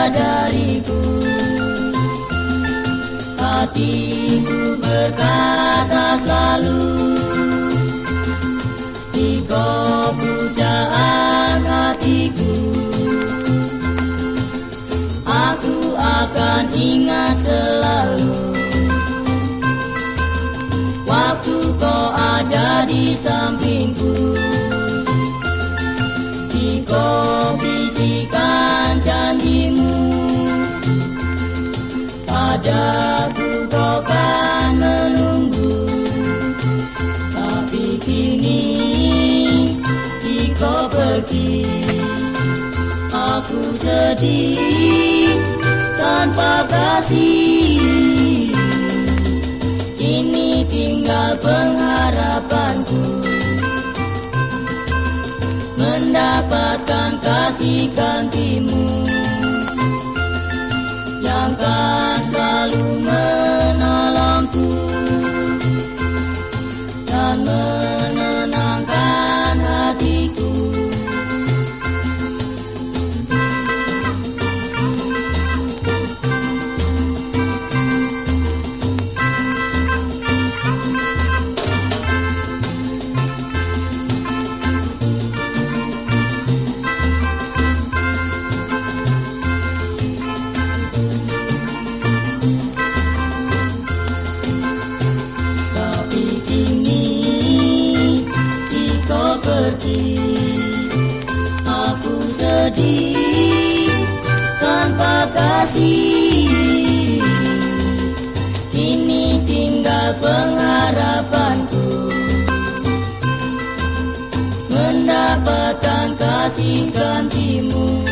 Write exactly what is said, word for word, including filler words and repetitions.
dariku. Hatiku berkata selalu, di kau pujaan hatiku, aku akan ingat selalu. Waktu kau ada di sampingku, di kau bisikan janjimu, padaku kau kan menunggu. Tapi kini di kau pergi, aku sedih tanpa kasih. Kini tinggal pengharapanku, mendapatkan kasih gantimu yang kan selalu menolongku dan menenangkan hatiku. Aku sedih tanpa kasih. Kini tinggal pengharapanku, mendapatkan kasih gantimu